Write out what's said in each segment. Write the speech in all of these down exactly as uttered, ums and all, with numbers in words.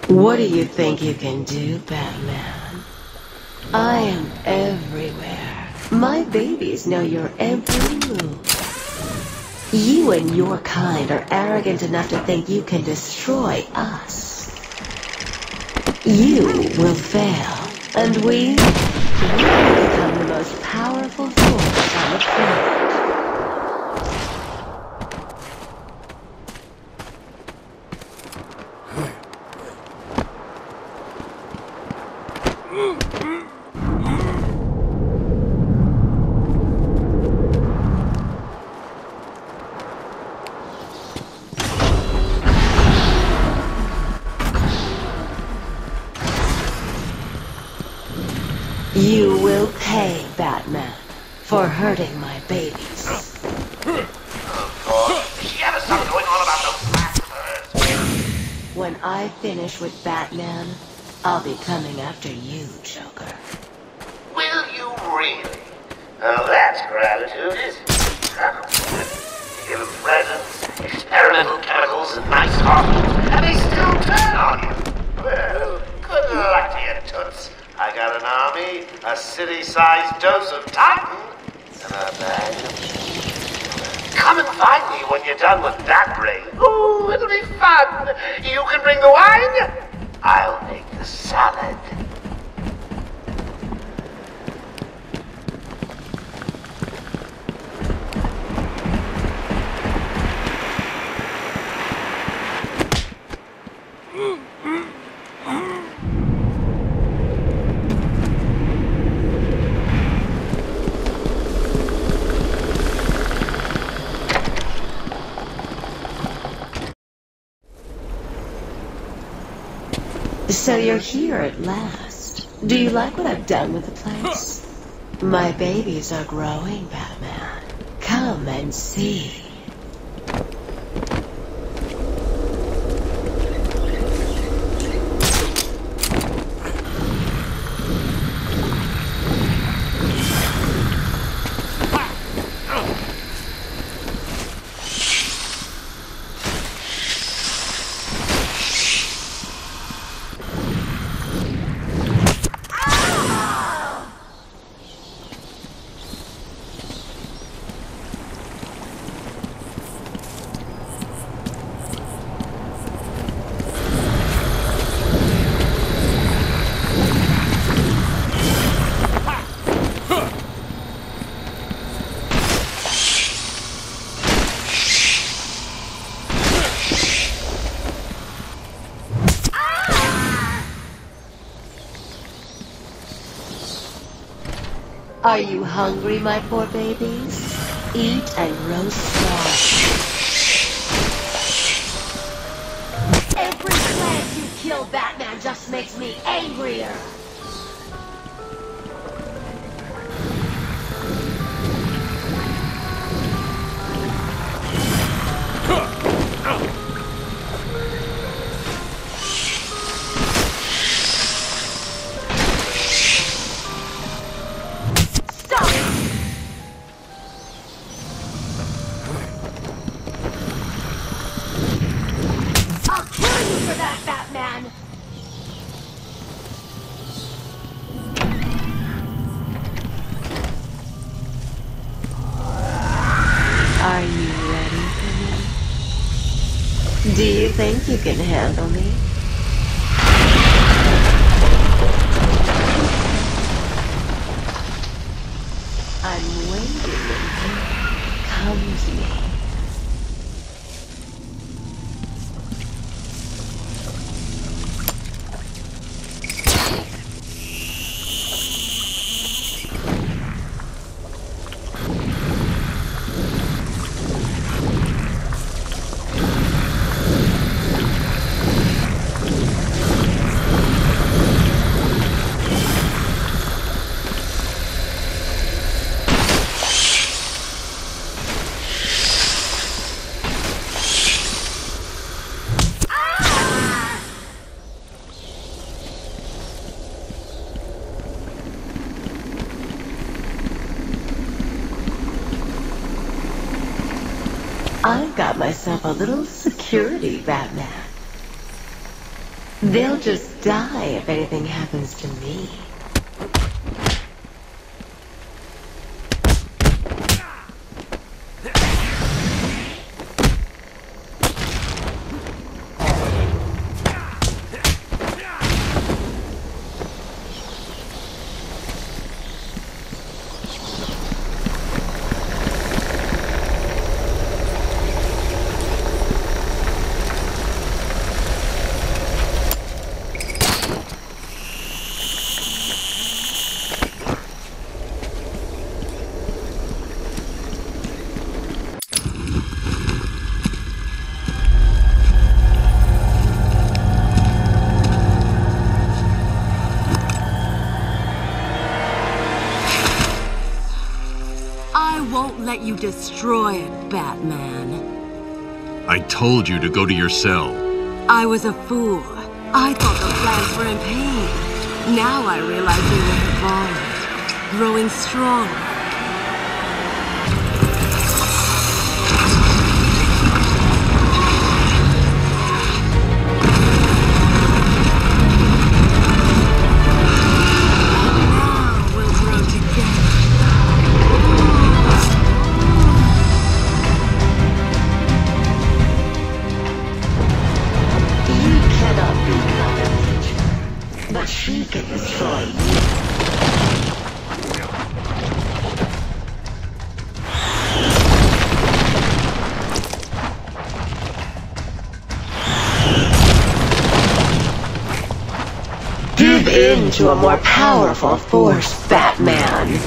What do you think you can do, Batman? I am everywhere. My babies know your every move. You and your kind are arrogant enough to think you can destroy us. You will fail, and we, we will become the most powerful force on the planet. You will pay, Batman, for hurting my babies. She ever stop going on about those bastards? When I finish with Batman, I'll be coming after you, Joker. Will you really? Oh, that's gratitude, isn't it? You give them presents, experimental chemicals, and nice hospitals, and they still turn on you. Well, good luck to you, toots. I got an army, a city-sized dose of Titan, and a bag of cheese. Come and find me when you're done with that brain. Ooh, it'll be fun. You can bring the wine. I'll make the salad. So you're here at last. Do you like what I've done with the place? My babies are growing, Batman. Come and see. Are you hungry, my poor babies? Eat and roast strong. Every plant you kill, Batman, just makes me angrier. Are you ready for me? Do you think you can handle me? I'm waiting and here comes me. I've got myself a little security, Batman. They'll just die if anything happens to me. I won't let you destroy it, Batman. I told you to go to your cell. I was a fool. I thought the plants were in pain. Now I realize they were evolved, growing stronger. Now we'll grow together. But she can destroy you. Give in to a more powerful force, Batman.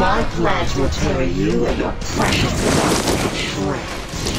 My plans will tear you and your precious love to shreds.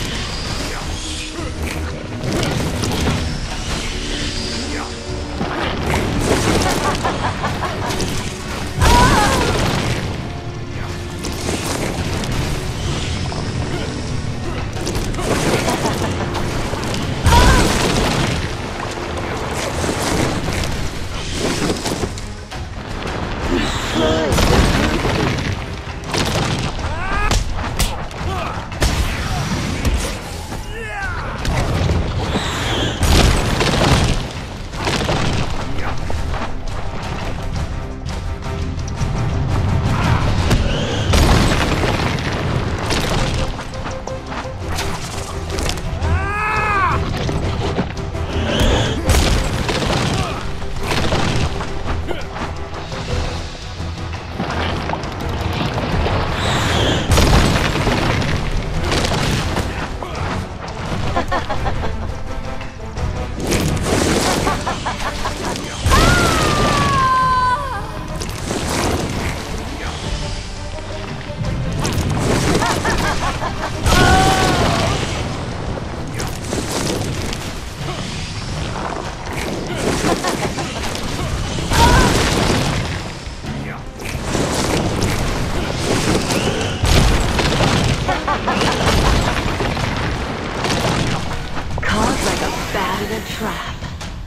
Trap.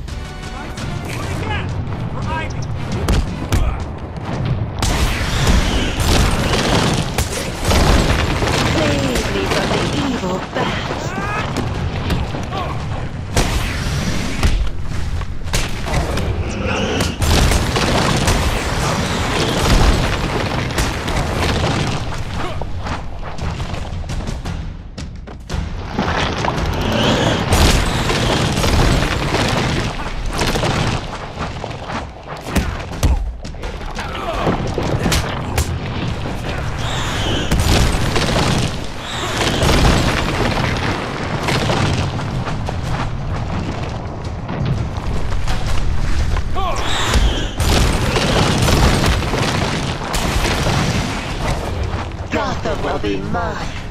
Save me from the evil bats. Gotham will be mine.